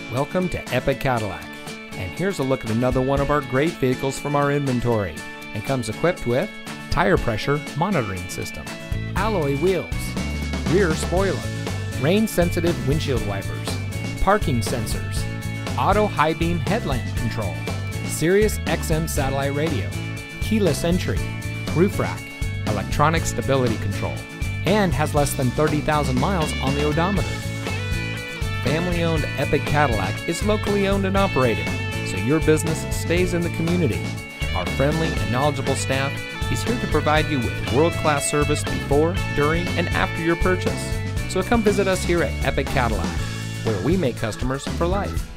Welcome to Epic Cadillac, and here's a look at another one of our great vehicles from our inventory, and comes equipped with tire pressure monitoring system, alloy wheels, rear spoiler, rain sensitive windshield wipers, parking sensors, auto high beam headlamp control, Sirius XM satellite radio, keyless entry, roof rack, electronic stability control, and has less than 30,000 miles on the odometer. Family-owned Epic Cadillac is locally owned and operated, so your business stays in the community. Our friendly and knowledgeable staff is here to provide you with world-class service before, during, and after your purchase. So come visit us here at Epic Cadillac, where we make customers for life.